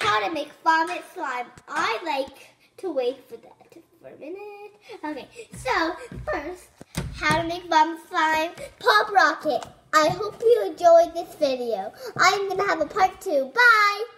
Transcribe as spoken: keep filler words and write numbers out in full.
how to make vomit slime. I like to wait for that for a minute. Okay, so first, how to make vomit slime. Poprocket. I hope you enjoyed this video. I'm gonna have a part two. Bye.